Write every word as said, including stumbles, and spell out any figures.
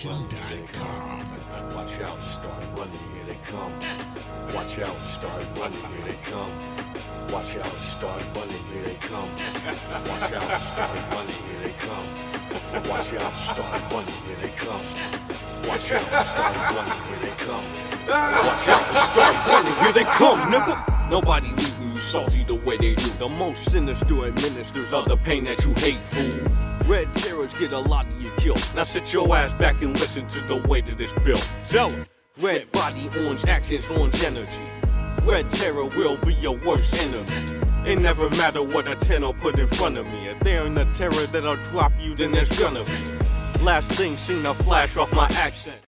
production dot com. Watch out, start running, here they come. Watch out, start running, here they come. Watch out, start running, here they come. Watch out, start running, here they come. Watch out, start running, here they come. Watch out, start running, here they come. Watch out, start running, here they come, nigga. Nobody leaving you salty the way they do. The most sinister administers of the pain that you hate, fool. Red terrors get a lot of you killed. Now sit your ass back and listen to the weight of this bill. Tell 'em, red body, orange actions, orange energy. Red terror will be your worst enemy. It never matter what a tenor put in front of me. If there ain't a terror that'll drop you, then there's gonna be. Last thing seen a flash off my accent.